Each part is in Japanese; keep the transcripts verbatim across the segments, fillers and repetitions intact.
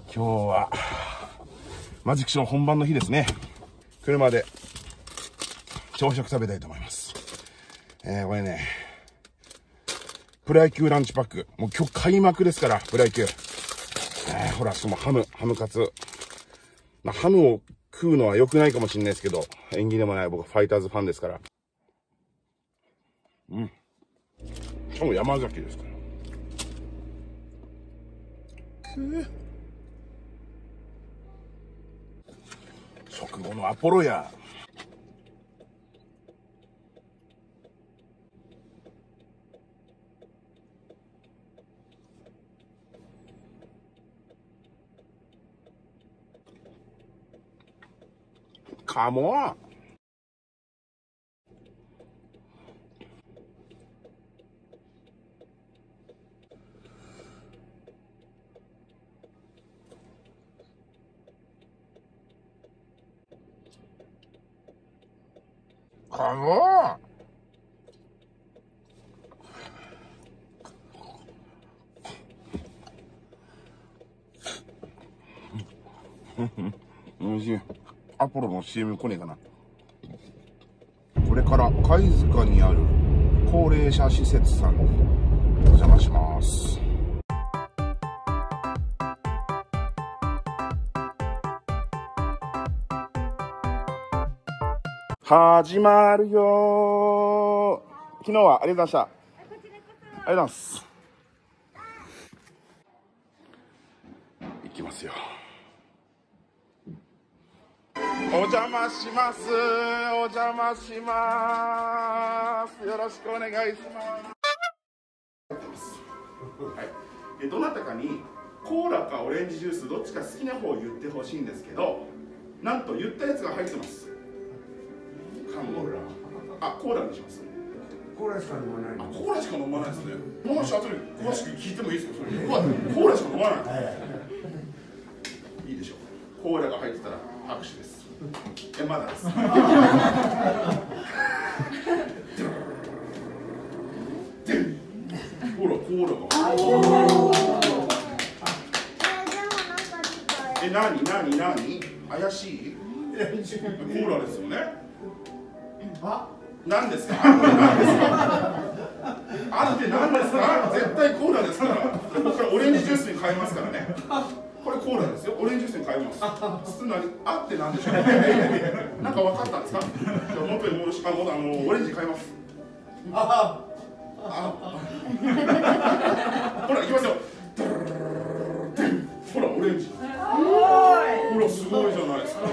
今日はマジックショー本番の日ですね。車で朝食食べたいと思います。えー、これね、プロ野球ランチパック。もう今日開幕ですから、プロ野球。えー、ほら、しかもハム、ハムカツ。まあ、ハムを食うのは良くないかもしれないですけど、縁起でもない僕はファイターズファンですから。うん。しかも山崎ですから。くぅ。食後のアポロや。カモン。カモン。おいしい。アポロの シーエム 来ねえかな。これから貝塚にある高齢者施設さんにお邪魔します。始まるよー。昨日はありがとうございました。ありがとうございます。行きますよ。お邪魔します。お邪魔します。よろしくお願いします。はい。で、どなたかにコーラかオレンジジュースどっちか好きな方を言ってほしいんですけど、なんと言ったやつが入ってます。カモラ。あ、コーラにします。 コーラしか飲まない。 あ、コーラしか飲まないですね。もし後で詳しく聞いてもいいですか。それ。コーラしか飲まない。いいでしょう。コーラが入ってたら拍手です。え、まだです。ほら、コーラが。え、なになになに怪しいコーラですよね。あ、何ですか何ですかあって何ですか。絶対コーラですから。これオレンジジュースに変えますからね。これコーラですよ。オレンジジュースに変えます。普通何あって何でしょう。なんか分かったんですか。じゃあ元に戻し、あの、あのオレンジ変えます。ああ。ほら行きますよ。ほらオレンジ。ほらすごいじゃないですか。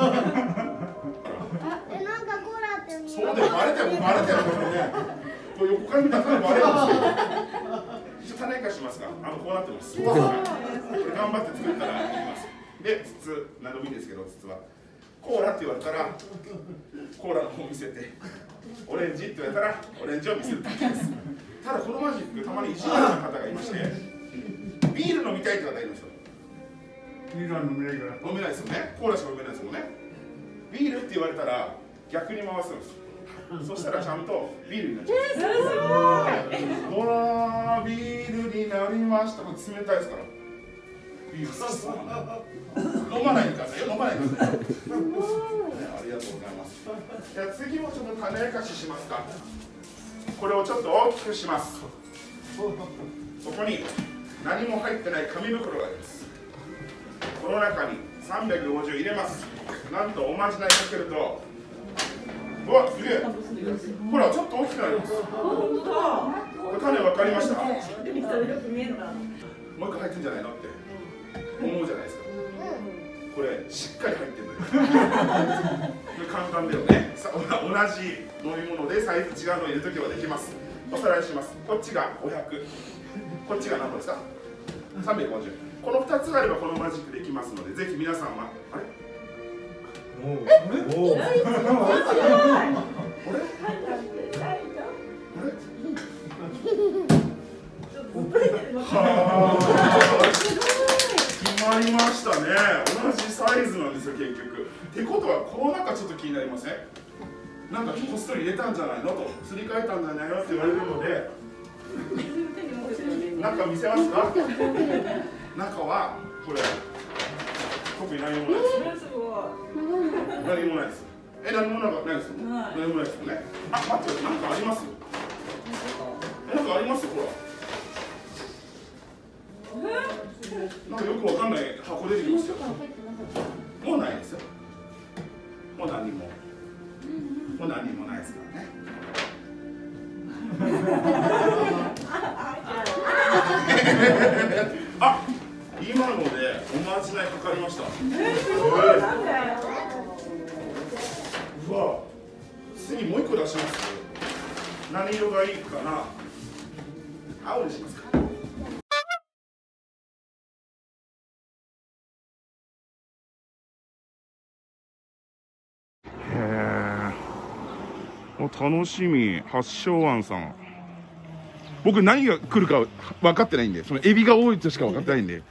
そうだよ、バレてる、バレてるこれね。これ横から見たらバレるんですよ。一応種化しますが、あのこうなってます。これ頑張って作ったらいきます。で、筒、何でもいいんですけど、筒はコーラって言われたらコーラの方を見せて、オレンジって言われたらオレンジを見せるだけです。ただこのマジックたまに意地悪な方がいまして、ビール飲みたいって方いるんですよ。 ビールは飲めないから。 飲めないですよね。コーラしか飲めないですもんね。ビールって言われたら逆に回すんですよ。そしたらちゃんとビールになっちゃう。ほらー、ビールになりました。これ冷たいですから。ビール飲まないでくださいよ。飲まないでください。ね、ありがとうございます。じゃあ次もちょっと種明かししますか。これをちょっと大きくします。そこに何も入ってない紙袋があります。この中にさんびゃくごじゅう入れます。なんとおまじないかけると、うわ、すげえ。ほら、ちょっと大きくなります。これ種分かりました？もう一個入ってんじゃないのって思うじゃないですか。これしっかり入ってるのよ。これ簡単だよね。さ、同じ飲み物でサイズ違うのを入れるときはできます。おさらいします。こっちがごひゃく、こっちが何個ですか？さんびゃくごじゅう。このふたつがあればこのマジックできますので、ぜひ皆さんは、あれ？おお。おお。あれ？はあ。決まりましたね。同じサイズなんですよ結局。ってことはこの中ちょっと気になりません？なんかこっそり入れたんじゃないのと、すり替えたんじゃないのって言われるので、中見せますか？中はこれ特に何もないです。 すごい。 何もないです。え、何もなんかないですよ。 ない何もないですよね。あ、待って、なんかありますよ。え、なんかありますよ、ほら。なんかよくわかんない箱出てきますよ。もうないですよ。もう何も。もう何もないですからね。あ、今のでおまじないかかりました。うわ、次もう一個出します。何色がいいかな。青にしますか。へえ。お、楽しみ。八正庵さん。僕何が来るか分かってないんで、そのエビが多いとしか分かってないんで。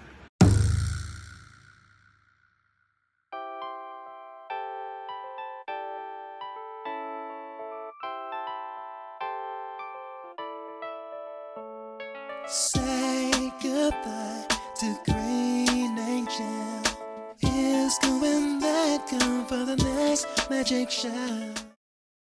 Say goodbye to Green Angel. Is going back on for the next magic show.